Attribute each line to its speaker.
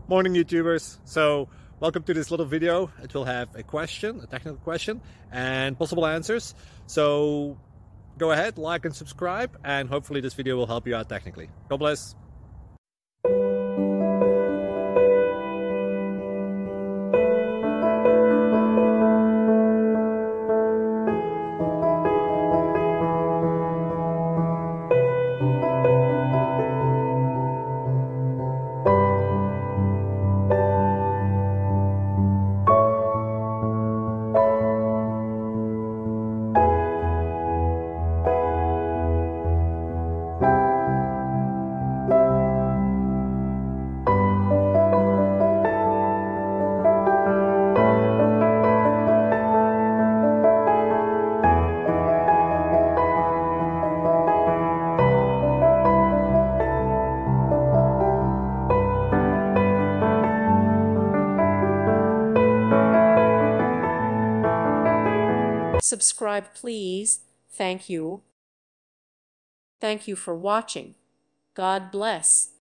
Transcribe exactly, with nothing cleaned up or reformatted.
Speaker 1: Morning YouTubers. So welcome to this little video. It will have a question, a technical question, and possible answers. So go ahead, like and subscribe, and hopefully this video will help you out technically. God bless.
Speaker 2: Subscribe, please. Thank you. Thank you for watching. God bless.